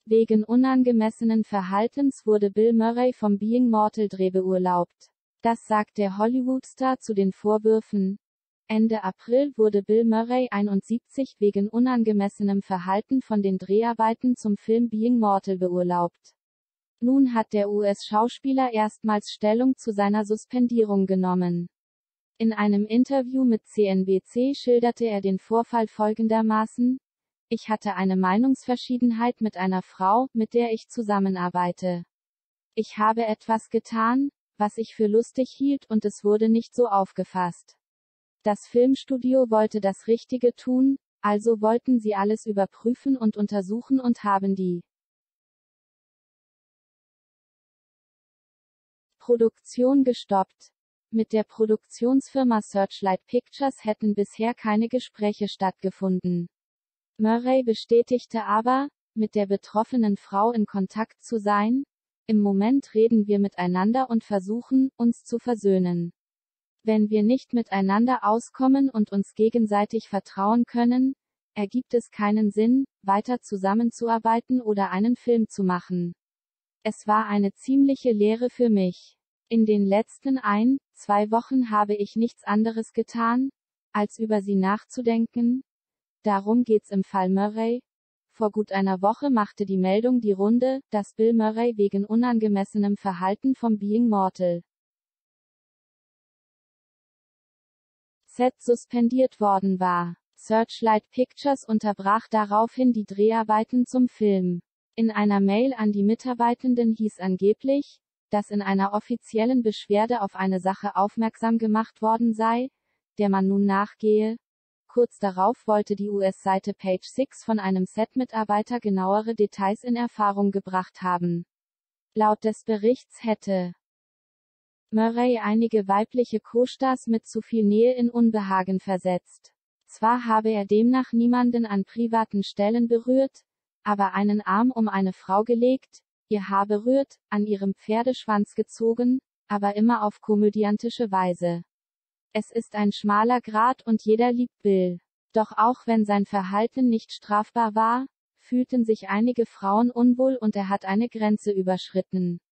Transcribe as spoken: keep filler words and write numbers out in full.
Wegen unangemessenen Verhaltens wurde Bill Murray vom Being Mortal-Dreh beurlaubt. Das sagt der Hollywood-Star zu den Vorwürfen. Ende April wurde Bill Murray einundsiebzig wegen unangemessenem Verhalten von den Dreharbeiten zum Film Being Mortal beurlaubt. Nun hat der U S-Schauspieler erstmals Stellung zu seiner Suspendierung genommen. In einem Interview mit C N B C schilderte er den Vorfall folgendermaßen: Ich hatte eine Meinungsverschiedenheit mit einer Frau, mit der ich zusammenarbeite. Ich habe etwas getan, was ich für lustig hielt, und es wurde nicht so aufgefasst. Das Filmstudio wollte das Richtige tun, also wollten sie alles überprüfen und untersuchen und haben die Produktion gestoppt. Mit der Produktionsfirma Searchlight Pictures hätten bisher keine Gespräche stattgefunden. Murray bestätigte aber, mit der betroffenen Frau in Kontakt zu sein. Im Moment reden wir miteinander und versuchen, uns zu versöhnen. Wenn wir nicht miteinander auskommen und uns gegenseitig vertrauen können, ergibt es keinen Sinn, weiter zusammenzuarbeiten oder einen Film zu machen. Es war eine ziemliche Lehre für mich. In den letzten ein, zwei Wochen habe ich nichts anderes getan, als über sie nachzudenken. Darum geht's im Fall Murray. Vor gut einer Woche machte die Meldung die Runde, dass Bill Murray wegen unangemessenem Verhalten vom Being Mortal Set suspendiert worden war. Searchlight Pictures unterbrach daraufhin die Dreharbeiten zum Film. In einer Mail an die Mitarbeitenden hieß angeblich, dass in einer offiziellen Beschwerde auf eine Sache aufmerksam gemacht worden sei, der man nun nachgehe. Kurz darauf wollte die U S-Seite Page Six von einem Set-Mitarbeiter genauere Details in Erfahrung gebracht haben. Laut des Berichts hätte Murray einige weibliche Co-Stars mit zu viel Nähe in Unbehagen versetzt. Zwar habe er demnach niemanden an privaten Stellen berührt, aber einen Arm um eine Frau gelegt, ihr Haar berührt, an ihrem Pferdeschwanz gezogen, aber immer auf komödiantische Weise. Es ist ein schmaler Grat und jeder liebt Bill. Doch auch wenn sein Verhalten nicht strafbar war, fühlten sich einige Frauen unwohl und er hat eine Grenze überschritten.